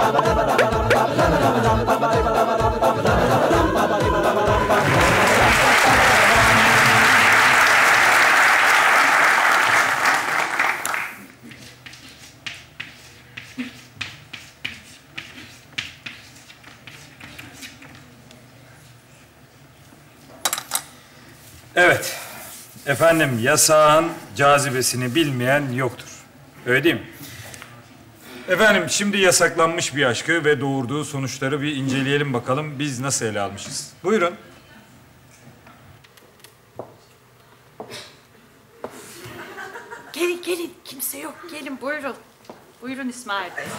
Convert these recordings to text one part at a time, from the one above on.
Evet. Efendim, yasağın cazibesini bilmeyen yoktur. Öyle değil mi? Efendim, şimdi yasaklanmış bir aşkı ve doğurduğu sonuçları bir inceleyelim bakalım. Biz nasıl ele almışız? Buyurun. Gelin, gelin. Kimse yok. Gelin, buyurun. Buyurun İsmail Bey.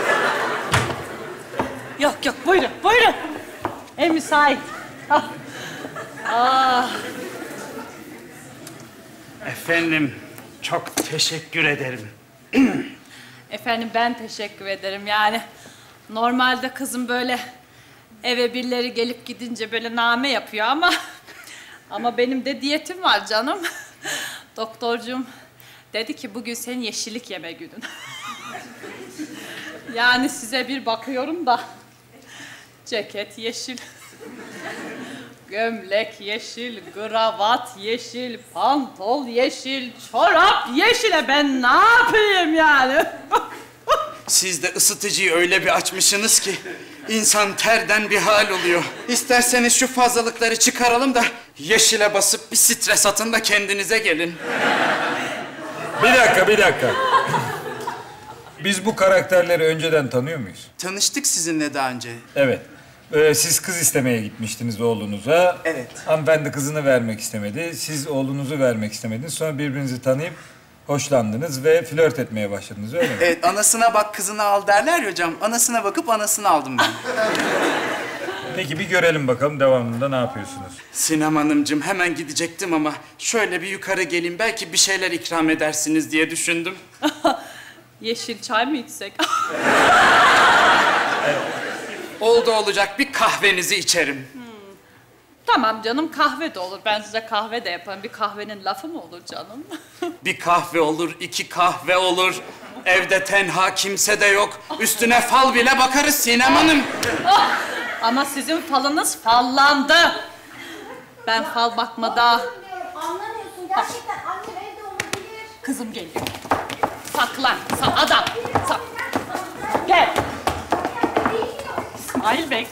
Yok, yok. Buyurun, buyurun. Ev müsait. Efendim, çok teşekkür ederim. Efendim, ben teşekkür ederim. Yani normalde kızım böyle eve birileri gelip gidince böyle name yapıyor ama... ama benim de diyetim var canım. Doktorcuğum dedi ki bugün senin yeşillik yeme günün. Yani size bir bakıyorum da ceket yeşil, gömlek yeşil, kravat yeşil, pantol yeşil, çorap yeşile ben ne yapayım yani? Siz de ısıtıcıyı öyle bir açmışsınız ki insan terden bir hal oluyor. İsterseniz şu fazlalıkları çıkaralım da yeşile basıp bir stres atın da kendinize gelin. Bir dakika, bir dakika. Biz bu karakterleri önceden tanıyor muyuz? Tanıştık sizinle daha önce. Evet. Siz kız istemeye gitmiştiniz oğlunuza. Evet. Hanımefendi kızını vermek istemedi. Siz oğlunuzu vermek istemediniz. Sonra birbirinizi tanıyıp hoşlandınız ve flört etmeye başladınız, öyle mi? Evet, anasına bak kızını al derler ya hocam. Anasına bakıp anasını aldım ben. Peki bir görelim bakalım devamında ne yapıyorsunuz? Sinem Hanımcığım, hemen gidecektim ama şöyle bir yukarı geleyim, belki bir şeyler ikram edersiniz diye düşündüm. Yeşil çay mı içsek? Oldu olacak, bir kahvenizi içerim. Tamam canım, kahve de olur. Ben size kahve de yaparım. Bir kahvenin lafı mı olur canım? Bir kahve olur, iki kahve olur. Evde tenha kimse de yok. Üstüne fal bile bakarız Sinem Hanım. Ama sizin falınız fallandı. Ben fal bakmada... Anlamıyorsun. Gerçekten annem evde olabilir. Kızım geliyor. Saklan, adam. Gel. İsmail Bey.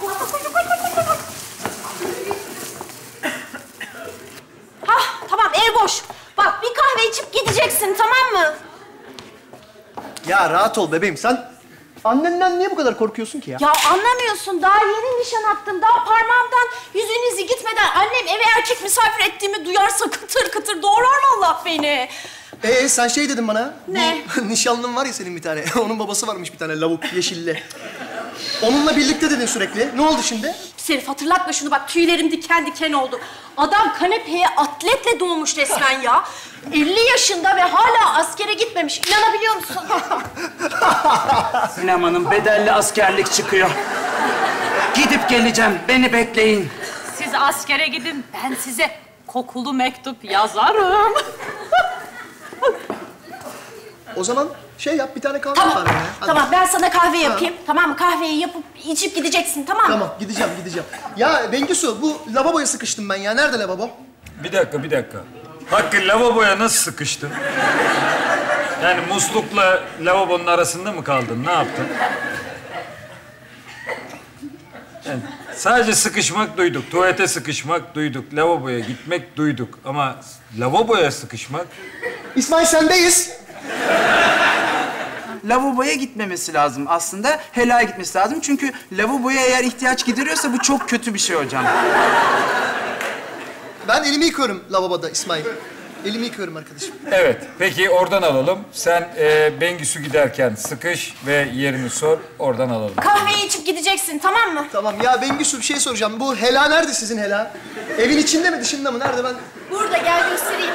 Hah, tamam ev boş. Bak bir kahve içip gideceksin, tamam mı? Ya rahat ol bebeğim. Sen annenden niye bu kadar korkuyorsun ki ya? Ya anlamıyorsun. Daha yeni nişan attım. Daha parmağımdan yüzün izi gitmeden annem eve erkek misafir ettiğimi duyarsa kıtır kıtır doğrar vallahi beni. Sen şey dedin bana. Ne? Bu nişanlın var ya senin bir tane. Onun babası varmış bir tane lavuk yeşilli. Onunla birlikte dedin sürekli. Ne oldu şimdi? Serif hatırlatma şunu bak, tüylerim diken diken oldu. Adam kanepeye atletle doğmuş resmen ya. 50 yaşında ve hala askere gitmemiş. İnanabiliyor musun? Sinem Hanım, bedelli askerlik çıkıyor. Gidip geleceğim, beni bekleyin. Siz askere gidin, ben size kokulu mektup yazarım. O zaman şey yap, bir tane kahve Tamam, yapar bana ya. Hadi. tamam ben sana kahve yapayım. Tamam mı? Kahveyi yapıp içip gideceksin, tamam mı? Tamam, gideceğim. Ya Bengisu, bu lavaboya sıkıştım ben ya. Nerede lavabo? Bir dakika. Hakkı, lavaboya nasıl sıkıştın? Yani muslukla lavabonun arasında mı kaldın? Ne yaptın? Yani sadece sıkışmak duyduk. Tuvalete sıkışmak duyduk. Lavaboya gitmek duyduk. Ama lavaboya sıkışmak... İsmail sendeyiz. Lavaboya gitmemesi lazım aslında. Helaya gitmesi lazım. Çünkü lavaboya eğer ihtiyaç gideriyorsa bu çok kötü bir şey hocam. Ben elimi yıkıyorum lavaboda İsmail. Elimi yıkıyorum arkadaşım. Evet, peki oradan alalım. Sen Bengisu giderken sıkış ve yerini sor, oradan alalım. Kahveyi içip gideceksin, tamam mı? Tamam ya Bengisu, bir şey soracağım. Bu Hela nerede sizin Hela? Evin içinde mi dışında mı? Nerede ben? Burada, gel göstereyim.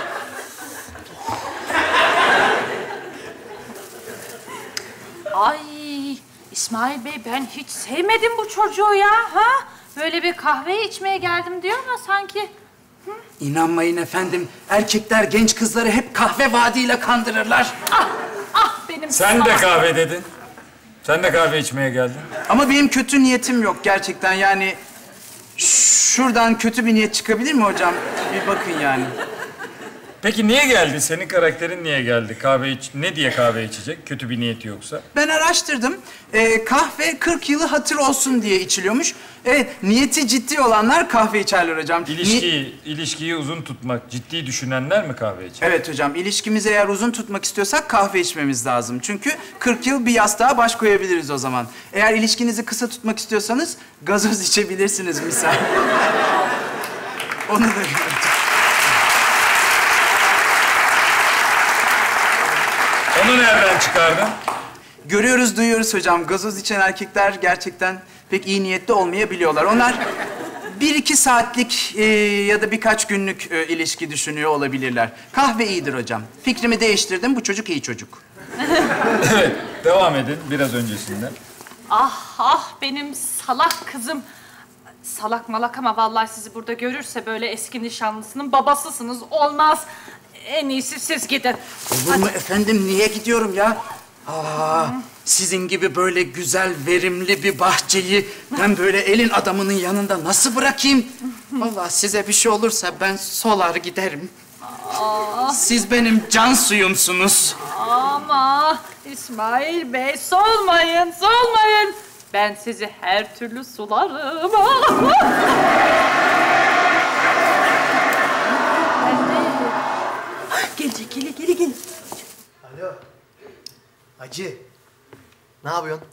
Ay İsmail Bey, ben hiç sevmedim bu çocuğu ya. Ha? Böyle bir kahve içmeye geldim diyor ama sanki... İnanmayın efendim. Erkekler genç kızları hep kahve vaadiyle kandırırlar. Ah benim Sen de kahve dedin. Sen de kahve içmeye geldin. Ama benim kötü niyetim yok gerçekten yani. Şuradan kötü bir niyet çıkabilir mi hocam? Bir bakın yani. Peki niye geldi? Senin karakterin niye geldi? Ne diye kahve içecek? Kötü bir niyeti yoksa. Ben araştırdım. Kahve 40 yılı hatır olsun diye içiliyormuş. Evet, niyeti ciddi olanlar kahve içerler hocam. İlişkiyi uzun tutmak, ciddi düşünenler mi kahve içer? Evet hocam, ilişkimizi eğer uzun tutmak istiyorsak kahve içmemiz lazım. Çünkü 40 yıl bir yastığa baş koyabiliriz o zaman. Eğer ilişkinizi kısa tutmak istiyorsanız gazoz içebilirsiniz misal. Onu da Onu nereden çıkardın? görüyoruz, duyuyoruz hocam. Gazoz içen erkekler gerçekten pek iyi niyetli olmayabiliyorlar. Onlar 1-2 saatlik ya da birkaç günlük ilişki düşünüyor olabilirler. Kahve iyidir hocam. Fikrimi değiştirdim. Bu çocuk iyi çocuk. Evet, devam edin biraz öncesinden. Ah benim salak kızım. Salak malak ama vallahi sizi burada görürse böyle eski nişanlısının babasısınız. Olmaz. En iyisi siz gidin. Olur mu efendim? Niye gidiyorum ya? Sizin gibi böyle güzel, verimli bir bahçeyi ben böyle elin adamının yanında nasıl bırakayım? Vallahi size bir şey olursa ben solar giderim. Siz benim can suyumsunuz. Ama İsmail Bey solmayın. Ben sizi her türlü sularım. Gel. Alo. Hacı. Ne yapıyorsun?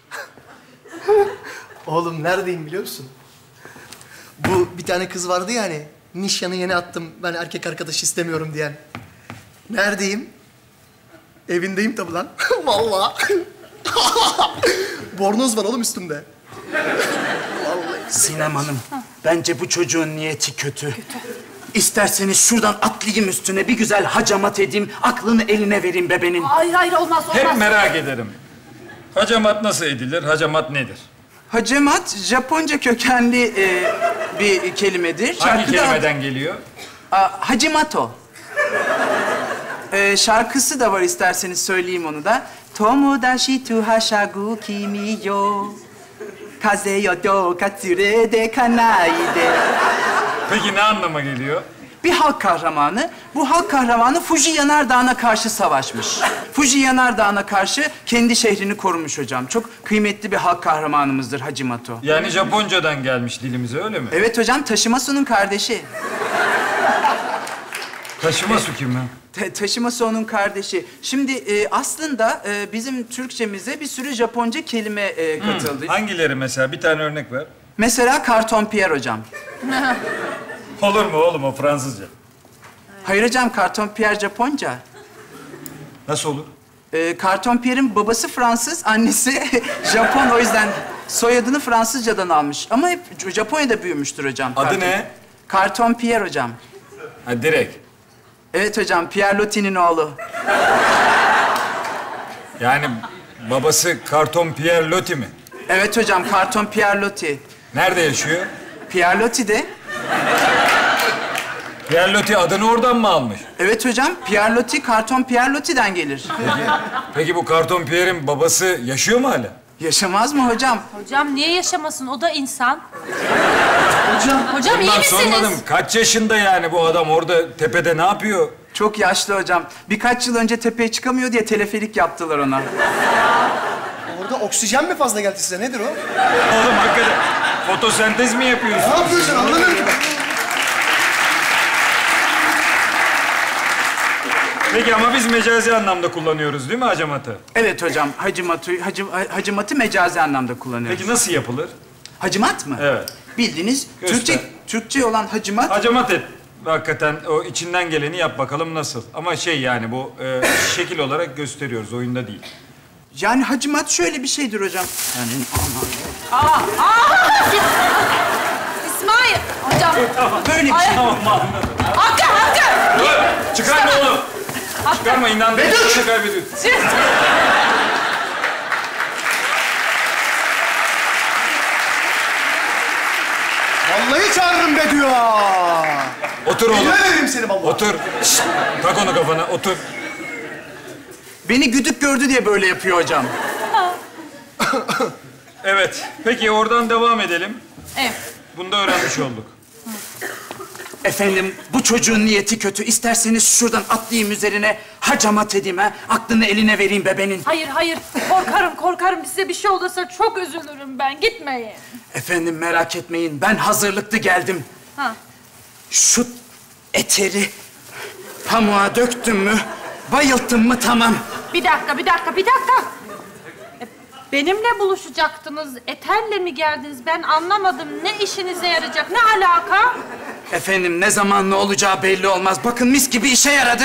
Oğlum neredeyim biliyor musun? Bu bir tane kız vardı ya hani. Nişanı yeni attım. Ben erkek arkadaş istemiyorum diyen. Neredeyim? Evindeyim tabii lan. Vallahi. Bornoz var oğlum üstümde. Sinem Hanım, bence bu çocuğun niyeti kötü. İsterseniz şuradan atlayayım üstüne, bir güzel hacamat edeyim, aklını eline vereyim bebenin. Hayır olmaz. Hep merak ederim. Hacamat nasıl edilir? Hacamat nedir? Hacamat, Japonca kökenli bir kelimedir. Hangi Şarkıda- kelimeden geliyor? Hajimato. Şarkısı da var, isterseniz söyleyeyim onu da. Tomodachi to hashagu kimi yo. Kaze yo do katsure de kanai de. Peki ne anlama geliyor? Bir halk kahramanı. Bu halk kahramanı Fuji Yanardağı'na karşı savaşmış. Fuji Yanardağı'na karşı kendi şehrini korumuş hocam. Çok kıymetli bir halk kahramanımızdır Hajimato. Yani Japoncadan gelmiş dilimize öyle mi? Evet hocam, Taşimasu'nun kardeşi. Taşıma su kim ya? Taşimasu onun kardeşi. Şimdi aslında bizim Türkçemize bir sürü Japonca kelime katıldı. Hangileri mesela? Bir tane örnek ver. Mesela karton Pierre hocam. Olur mu oğlum o Fransızca? Hayır hocam, karton Pierre Japonca. Nasıl olur? Karton Pierre'in babası Fransız, annesi Japon, o yüzden soyadını Fransızcadan almış. Ama hep Japonya'da büyümüştür hocam. Adı ne? Karton Pierre hocam. Ha direkt. Evet hocam, Pierre Loti'nin oğlu. Yani babası Karton Pierre Loti mi? Evet hocam, Karton Pierre Loti. Nerede yaşıyor? Pierre Loti'de. Pierre Loti adını oradan mı almış? Evet hocam, Pierre Loti, Karton Pierre Loti'den gelir. Peki bu Karton Pierre'in babası yaşıyor mu hala? Yaşamaz mı hocam? Hocam niye yaşamasın? O da insan. Hocam iyi Ondan misiniz? sormadım. Kaç yaşında yani bu adam orada tepede ne yapıyor? Çok yaşlı hocam. Birkaç yıl önce tepeye çıkamıyor diye teleferik yaptılar ona. Orada oksijen mi fazla geldi size? Nedir o? Oğlum hakikaten fotosentez mi yapıyorsun? Ne yapıyorsun? Anlamıyorum ki ben. Peki ama biz mecazi anlamda kullanıyoruz değil mi hacamatı? Evet hocam, hacimatı mecazi anlamda kullanıyoruz. Peki nasıl yapılır? Hacimat mı? Evet. Bildiğiniz Göster. Türkçe olan hacimat. Hacamat et. Hakikaten o içinden geleni yap bakalım nasıl. Ama şey yani bu şekil olarak gösteriyoruz, oyunda değil. Yani hacimat şöyle bir şeydir hocam. Yani İsmail. Hocam. böyle bir şey. Tamam anladım. Hakkı. Dur, çıkarma oğlum. Çıkarma, inandırıcı kaybediyorsun. Vallahi çağırırım be diyor. Otur oğlum. Ne vereyim seni vallahi? Otur. Şşt, tak onu kafana, otur. Beni güdük gördü diye böyle yapıyor hocam. Evet, peki oradan devam edelim. Evet. Bunu da öğrenmiş olduk. Efendim bu çocuğun niyeti kötü. İsterseniz şuradan atlayayım üzerine, hacamat edeyim ha. Aklını eline vereyim bebenin. Hayır, hayır. Korkarım. Size bir şey olursa çok üzülürüm ben. Gitmeyin. Efendim merak etmeyin, ben hazırlıklı geldim. Ha. Şu eteri pamuğa döktüm mü, bayılttım mı tamam. Bir dakika. Benimle buluşacaktınız. Eterle mi geldiniz? Ben anlamadım. Ne işinize yarayacak? Ne alaka? Efendim ne zaman ne olacağı belli olmaz. Bakın mis gibi işe yaradı.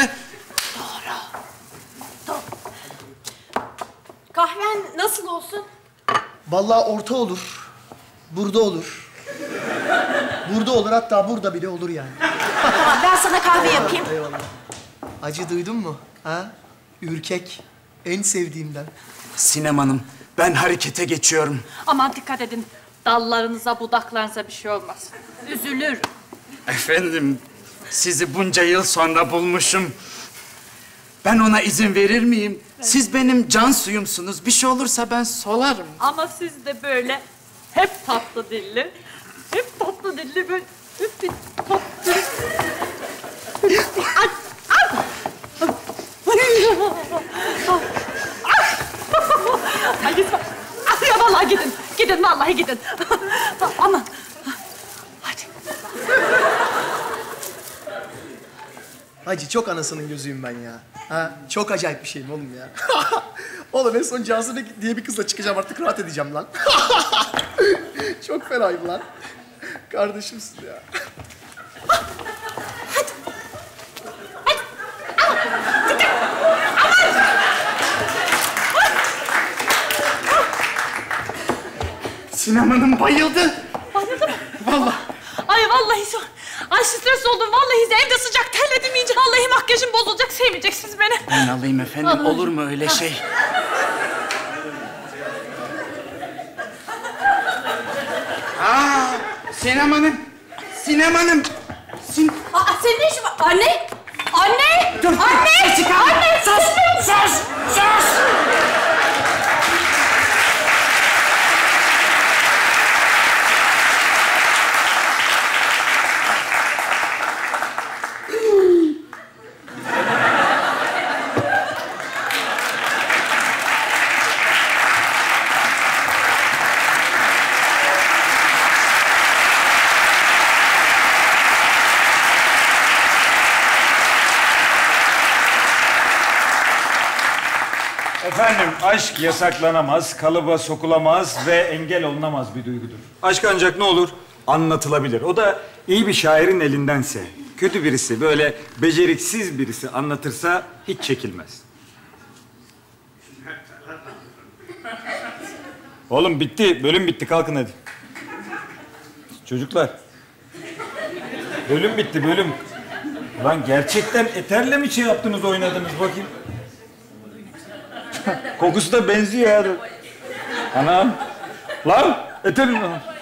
Kahven nasıl olsun? Vallahi orta olur. Burada olur. Burada olur, hatta burada bile olur yani. Tamam, ben sana kahve yapayım. Eyvallah. Acı duydun mu? Ha? Ürkek. En sevdiğimden. Sinem Hanım, ben harekete geçiyorum. Aman dikkat edin. Dallarınıza, budaklarınıza bir şey olmaz. Üzülür. Efendim, sizi bunca yıl sonra bulmuşum. Ben ona izin verir miyim? Siz benim can suyumsunuz. Bir şey olursa ben solarım. Ama siz de böyle hep tatlı dilli. Böyle hep bir tatlı. Ay gitme. Ay ya vallahi gidin. Gidin vallahi gidin. Aman. Hadi. Hacı çok anasının gözüyüm ben ya. Ha? Çok acayip bir şeyim oğlum ya. Oğlum en son Cazibe diye bir kızla çıkacağım, artık rahat edeceğim lan. Çok fenayım lan. Kardeşimsin ya. Sinem Hanım bayıldı. Bayıldı mı? Vallahi. Ay vallahi ay stres oldum. Vallahi evde sıcak terledim iyice. Vallahi makyajım bozulacak. Sevmeyeceksiniz beni. Ben alayım efendim. Alın. Olur mu öyle şey? Sinem Hanım. Sinem Hanım. Aa, senin ne işin var? Anne! Anne! Dur. Anne! Sesi kaldı. Anne! Sus. Efendim, aşk yasaklanamaz, kalıba sokulamaz ve engel olunamaz bir duygudur. Aşk ancak ne olur? Anlatılabilir. O da iyi bir şairin elindense. Kötü birisi, böyle beceriksiz birisi anlatırsa hiç çekilmez. Oğlum bitti, bölüm bitti. Kalkın hadi. Çocuklar. Bölüm bitti, bölüm. Lan gerçekten eterle mi şey yaptınız, oynadınız bakayım? Kokusu da benziyor ya. Anam. Lan eterim.